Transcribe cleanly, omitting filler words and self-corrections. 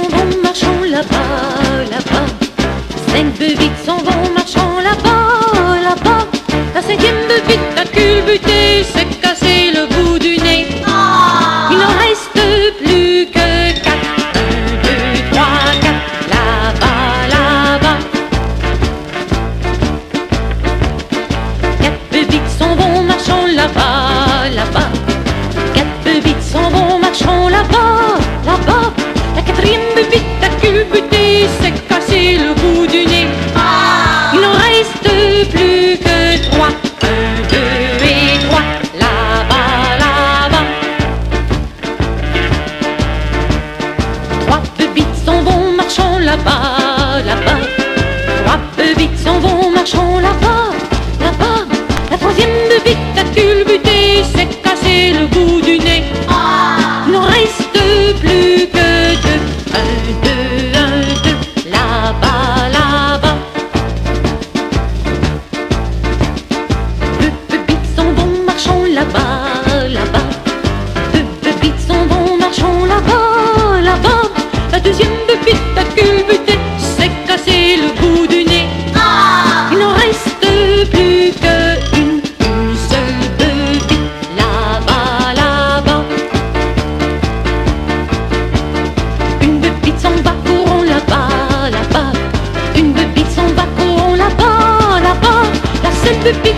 s'en vont marchant là-bas, là-bas. 5 bebites s'en vont marchant là-bas, là-bas. La 5e bebite a culbuté, s'est cassé le bout du nez. Il n'en reste plus que 4. 1, 2, 3, 4. Là-bas, là-bas. 4 bebites s'en vont marchant là-bas, là-bas. 4 bebites s'en vont marchant là-bas, là-bas. La 4e bebite a culbuté, s'est cassé le bout du nez. Il n'en reste plus que 3. 1, 2 et 3. Là-bas, là-bas. 3 bebites s'en vont marchant là-bas, là-bas. 3 bebites s'en vont marchant là-bas, là-bas. La 3e bebite a culbuté, s'est cassé le bout du nez. Il n'en reste plus que 2. 1, 2, 1, 2. Là-bas, là-bas. 2 bebites s'en vont marchant là-bas, là-bas. 2 bebites s'en vont marchant là-bas, là-bas. La 2e bebite a culbuté, s'est cassé le bout du nez. Il n'en reste plus qu'une seule bebite. Là-bas, là-bas. Une bebite s'en va, courons là-bas, là-bas. Une bebite s'en va, courons là-bas, là-bas. La seule bebite